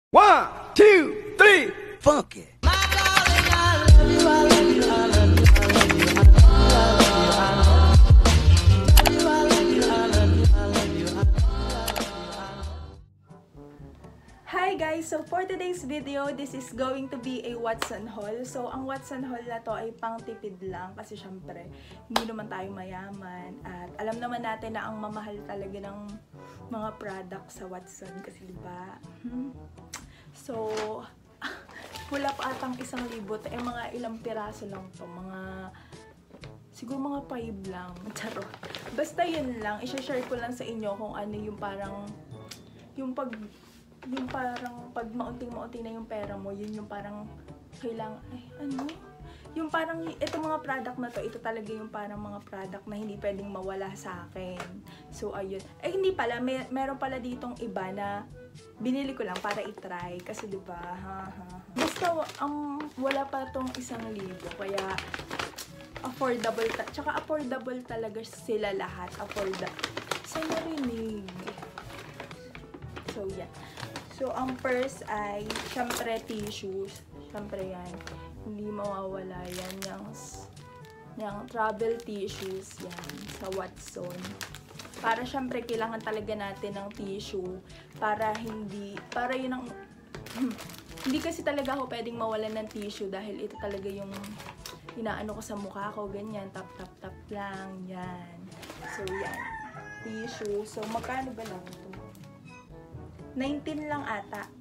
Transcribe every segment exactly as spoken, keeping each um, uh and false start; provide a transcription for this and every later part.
One, two, three, funky. Hi guys! So for today's video, this is going to be a Watson haul. So ang Watson haul na to ay pang tipid lang kasi syempre hindi naman tayo mayaman at alam naman natin na ang mamahal talaga ng mga products sa Watson kasi diba? Hmm? So wala pa atang isang libot eh mga ilang piraso lang to, mga siguro mga five lang, charot. Basta yun lang, i-share ko lang sa inyo kung ano yung parang yung pag yung parang pag maunting-maunti na yung pera mo, yun yung parang kailangan, ay ano? Yung parang, ito mga product na to, ito talaga yung parang mga product na hindi pwedeng mawala sa akin. So, ayun. Eh, hindi pala, may, meron pala ditong iba na binili ko lang para i-try. Kasi diba, ha, ha. Basta, um, wala pa tong isang libo. Kaya, affordable, ta tsaka affordable talaga sila lahat. Affordable. Sa narinig. So, yan. So, ang first ay, syempre, tissues. Syempre yan. Hindi mawawala yan. Yung, yung travel tissues yan sa Watson. Para syempre, kailangan talaga natin ng tissue. Para hindi, para yun ang, hindi kasi talaga ako pwedeng mawalan ng tissue dahil ito talaga yung inaano ko sa mukha ko. Ganyan, tap, tap, tap lang. Yan. So, yan. Tissue. So, magkano ba lang ito? nineteen lang ata.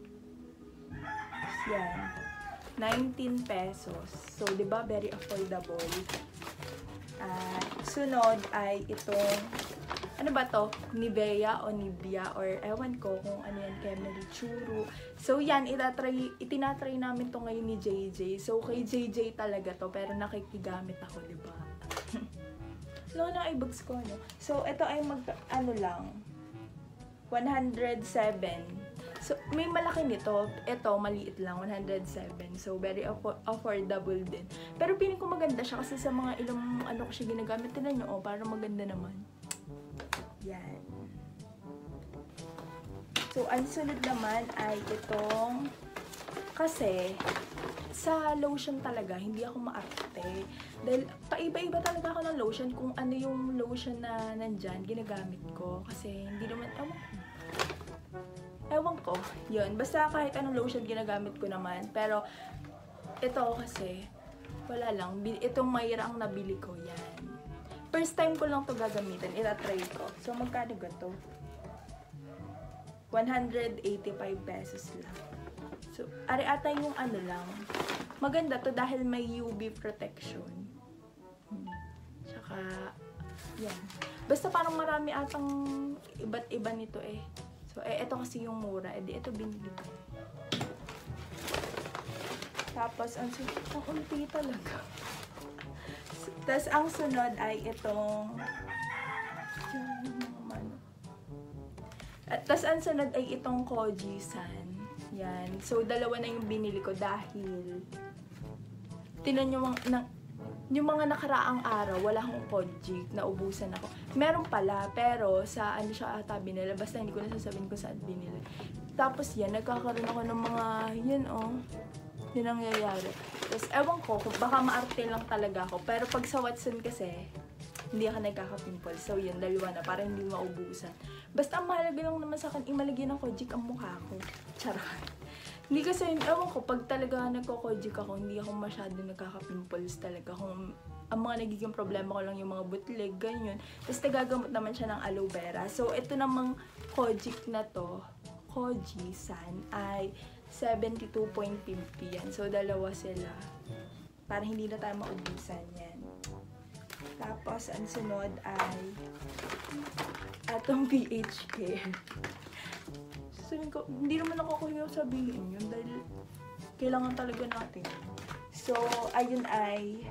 Yan. nineteen pesos. So, di ba very affordable. At sunod ay itong ano ba to? Nivea o Nivea or ewan ko kung ano yan, Kemmery Churu. So, yan, itatry, itinatry namin to ngayon ni J J. So, kay J J talaga to, pero nakikigamit ako, di ba? Alam na i-bags ko, no? So, ito ay mag, ano lang, one hundred seven. So, may malaki nito. Ito, maliit lang. one hundred seven. So, very affo affordable din. Pero piling ko maganda siya kasi sa mga ilang ano ko siya ginagamit. Tinan nyo, oh, para maganda naman. Yan. So, ang sunod naman ay itong kasi sa lotion talaga, hindi ako maarte. Dahil paiba-iba talaga ako ng lotion kung ano yung lotion na nandyan, ginagamit ko. Kasi hindi naman, ewan ko. Ewan ko. Yun. Basta kahit anong lotion ginagamit ko naman. Pero ito kasi, wala lang. Itong Mayra ang nabili ko. Yan. First time ko lang to gagamitin. Ita-try ko. So, magkano ba to? one hundred eighty-five pesos lang. So, ari-ata yung ano lang. Maganda to dahil may U V protection. Hmm. Tsaka, yan. Basta parang marami atang iba't iba nito eh. So, eh, ito kasi yung mura. Eh, di, ito binili ko. Tapos, ang sunod, ang unti talaga. Tapos, ang sunod ay itong, yan, at tapos, ang sunod ay itong Koji-san. Yan. So, dalawa na yung binili ko dahil tinan nyo mga, na, yung mga nakaraang araw, wala akong Koji, naubusan ako. Meron pala, pero sa ano siya ata binili, basta hindi ko na sasabihin kung saan binili. Tapos yan, nagkakaroon ako ng mga, yan oh, yun ang nangyayari. Tapos ewan ko, baka maarte lang talaga ako. Pero pag sa Watson kasi, hindi ako nagkaka-pimple. So yun, dalawa na, para hindi maubusan. Basta ang mahalaga lang naman sa akin, imalagyan ng Kojic ang mukha ko. Charot. Hindi kasi, ewan ko, pag talaga nagko-Kojic ako, hindi ako masyadong nagkaka-pimples talaga. Kung ang mga nagiging problema ko lang yung mga butlig, ganyan. Tapos nagagamot naman siya ng aloe vera. So ito namang Kojic na to, Koji-san, ay seventy-two point fifty yan. So dalawa sila. Para hindi na tayo maubusan yan. Tapos, ang sunod ay atong P H care. Sabihin ko, hindi naman ako kuya sabihin yun dahil kailangan talaga natin. So, ayun ay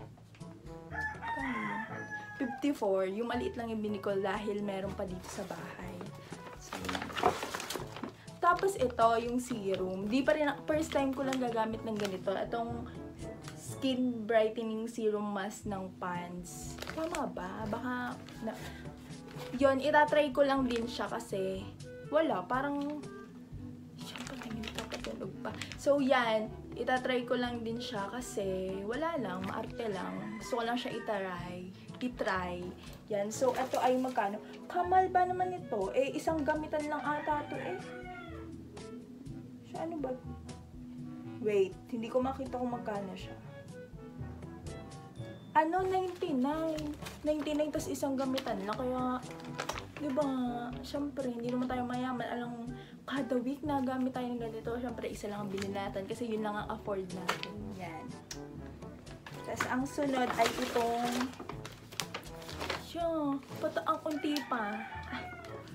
fifty-four. Yung maliit lang yung binili ko dahil meron pa dito sa bahay. So, tapos ito, yung serum. Di pa rin, first time ko lang gagamit ng ganito. Itong skin brightening serum mask ng Pond's. Tama ba? Baka, na, yun, itatry ko lang din siya kasi, wala, parang, syempre, tingin ko, pa. So, yan. Itatry ko lang din siya kasi wala lang, maarte lang. Gusto ko lang siya itaray. I-try. Yan. So, ito ay magkano? Kamal ba naman ito? Eh, isang gamitan lang ata ito eh. So, ano ba? Wait. Hindi ko makita kung magkano siya. Ano? ninety-nine. ninety-nine tas isang gamitan lang. Kaya, diba, syempre, hindi naman tayo mayaman. Alang, kada week na gamit tayo ng ganito, syempre, isa lang ang bilhin natin. Kasi yun lang ang afford natin. Yan. Tapos, ang sunod ay itong, siya, pata ang unti pa. Ay,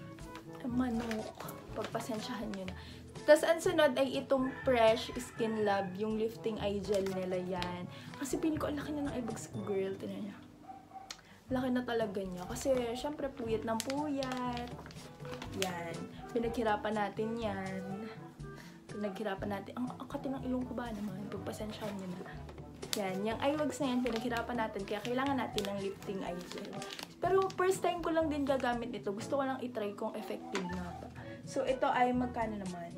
manok. Pagpasensyahan nyo na. Tapos, ang sunod ay itong Fresh Skin Lab, yung lifting eye gel nila yan. Kasi pili ko, ang laki na ng eyebags ko, girl. Tinan niya. Laki na talaga niya. Kasi, syempre, puyat ng puyat. Yan. Pinaghirapan natin yan. Pinaghirapan natin. Ang akati ng ilong ko ba naman? Pagpasensyahan nyo na. Yan. Yung eyebags na yan, pinaghirapan natin. Kaya kailangan natin ng lifting eye gel. Pero, first time ko lang din gagamit nito. Gusto ko lang itry kung effective na ba. So, ito ay magkano naman?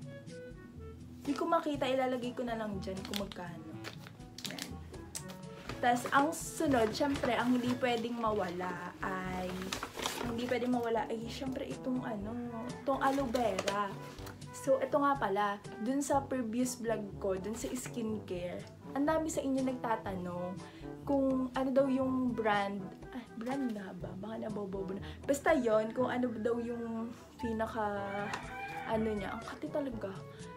Hindi ko makita, ilalagay ko na lang dyan kung magkano. Yan. Tapos, ang sunod, syempre, ang hindi pwedeng mawala ay, ang hindi pwedeng mawala ay, syempre, itong ano, itong aloe vera. So, ito nga pala, dun sa previous vlog ko, dun sa skincare, ang dami sa inyo nagtatanong kung ano daw yung brand, ah, brand na ba? Baka nabobobo na. Basta yon kung ano daw yung pinaka, ano niya, ang kati talaga.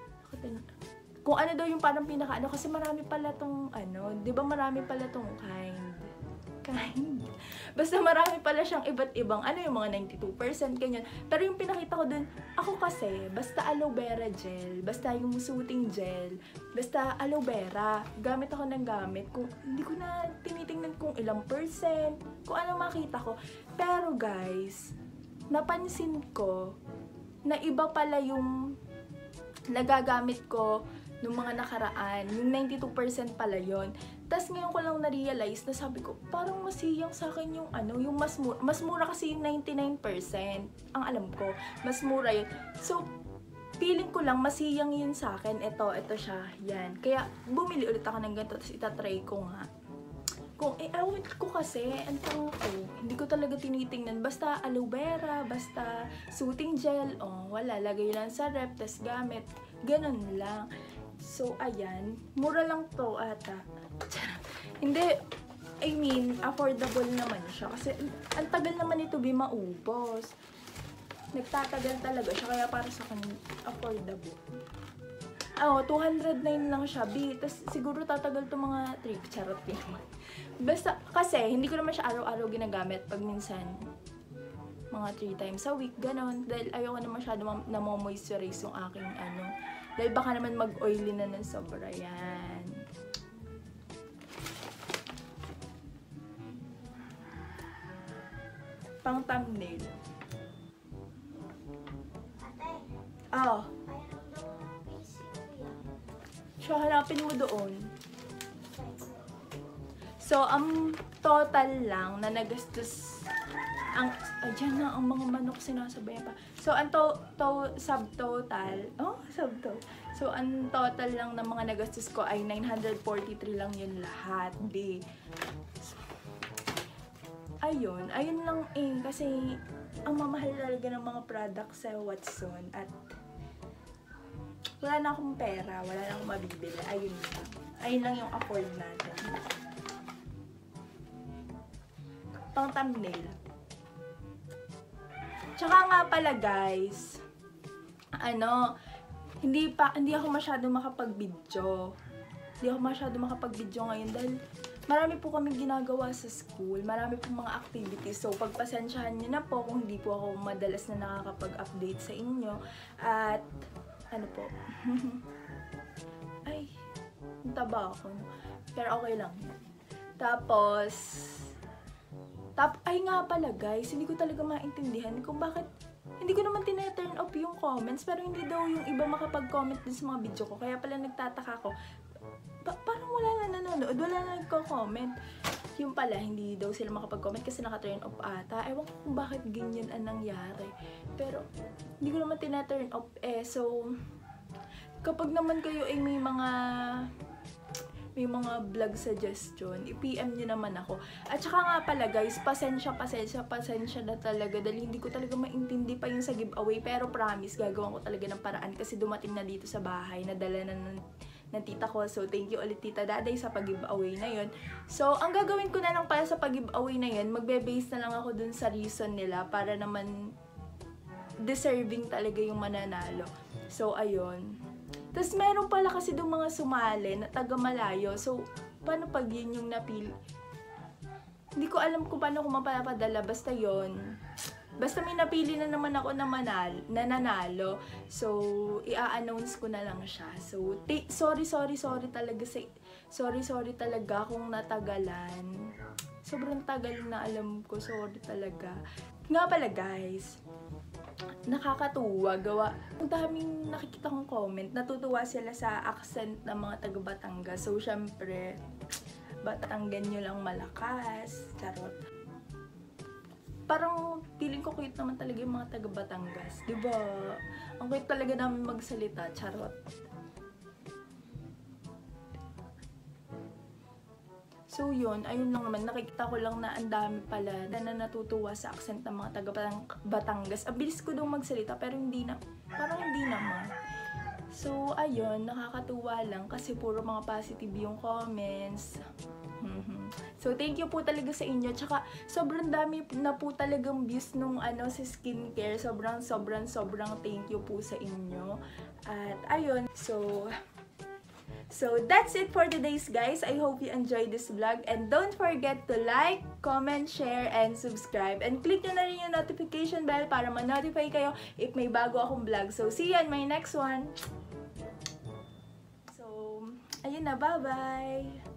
Kung ano daw yung parang pinaka ano, kasi marami pala tong ano, di ba marami pala tong kind. Kind. Basta marami pala siyang iba't ibang, ano yung mga ninety-two percent, ganyan. Pero yung pinakita ko dun, ako kasi, basta aloe vera gel, basta yung soothing gel, basta aloe vera, gamit ako ng gamit. Kung hindi ko na tinitingnan kung ilang percent, kung ano makita ko. Pero guys, napansin ko, na iba pala yung nagagamit ko nung mga nakaraan, yung ninety-two percent pala yon. Tapos ngayon ko lang na-realize na sabi ko, parang masiyang sa akin yung ano, yung mas mura, mas mura kasi yung ninety-nine percent. Ang alam ko, mas mura yun. So, feeling ko lang masiyang yun sa akin. Ito, ito siya, yan. Kaya, bumili ulit ako ng ganito, tapos itatry ko nga. Kung, eh, awit ko kasi, ang tango ko, hindi ko talaga tinitingnan. Basta aloe vera, basta soothing gel, oh, wala, lagay lang sa rep, tas gamit. Ganun lang. So, ayan. Mura lang to ata. Hindi, I mean, affordable naman siya. Kasi, ang tagal naman ito, Bi, maubos. Nagtatagal talaga siya, kaya para sa kanya, affordable. Oh, two hundred nine lang siya, Bi. Tapos, siguro tatagal to mga three. Charot din naman. Basta, kasi, hindi ko naman siya araw-araw ginagamit. Pag minsan, mga three times a week, ganon. Dahil ayoko na masyado na-moisturize yung aking, ano. Dahil baka naman mag-oily na ng sobra. Yan. Pang thumbnail. Oh. So, hanapin mo doon. So, ang total lang na nagastos, ang, ayan na, ang mga manok sinasabayan pa. So, ang to, to, subtotal, oh, subtotal. So, ang total lang ng mga nagastos ko ay nine hundred forty-three lang yun lahat, B. So, ayun, ayun lang eh, kasi ang mamahal talaga ng mga products sa Watson at wala na akong pera, wala na akong mabibili. Ayun lang. Ayun lang yung afford natin. Pang thumbnail. Tsaka nga pala guys, ano, hindi pa, hindi ako masyado makapag-video. Hindi ako masyado makapag-video ngayon dahil marami po kami ginagawa sa school. Marami po mga activities. So, pagpasensyahan nyo na po kung hindi po ako madalas na nakakapag-update sa inyo. At, ano po, ay, taba ako. Pero okay lang. Tapos, tap, ay nga pala guys, hindi ko talaga maintindihan kung bakit, hindi ko naman tina-turn off yung comments, pero hindi daw yung iba makapag-comment din sa mga video ko. Kaya pala nagtataka ko, pa parang wala na nanonood, wala na nagko-comment. Yung pala, hindi daw sila makapag-comment kasi naka-turn off ata. Ewan ko kung bakit ganyan ang nangyari. Pero, hindi ko naman tina-turn off eh. So, kapag naman kayo ay may mga may mga vlog suggestion, i-P M nyo naman ako. At saka nga pala guys, pasensya, pasensya, pasensya na talaga dahil hindi ko talaga maintindi pa yung sa giveaway, pero promise, gagawin ko talaga ng paraan kasi dumating na dito sa bahay, nadala na ng, ng tita ko. So, thank you ulit Tita Daday sa pag-giveaway na yun. So, ang gagawin ko na lang pala sa pag-giveaway na yun, magbe-base na lang ako dun sa reason nila para naman deserving talaga yung mananalo. So, ayun. Tapos meron pala kasi doon mga sumali na taga malayo. So, paano pag yun yung napili? Hindi ko alam kung paano ko mapapadala. Basta yon. Basta may napili na naman ako na, manal, na nanalo. So, i-announce ko na lang siya. So, sorry, sorry, sorry talaga. Sa, sorry, sorry talaga kung natagalan. Sobrang tagal na alam ko. Sorry talaga. Nga pala guys, nakakatuwa gawa. Ang daming nakikita kong comment, natutuwa sila sa accent ng mga taga Batangas. So, syempre, Batanggan nyo lang malakas. Charot. Parang feeling ko cute naman talaga yung mga taga Batangas. Diba? Ang cute talaga namin magsalita. Charot. So yun, ayun lang naman, nakikita ko lang na ang dami pala na, na natutuwa sa accent ng mga taga Batangas. Ang bilis ko daw magsalita pero hindi na, parang hindi naman. So ayun, nakakatuwa lang kasi puro mga positive yung comments. So thank you po talaga sa inyo. Tsaka sobrang dami na po talagang views nung ano sa skincare. Sobrang sobrang sobrang thank you po sa inyo. At ayun, so So, that's it for today's guys. I hope you enjoyed this vlog. And don't forget to like, comment, share, and subscribe. And click nyo na rin yung notification bell para ma-notify kayo if may bago akong vlog. So, see you on my next one. So, ayun na. Bye-bye!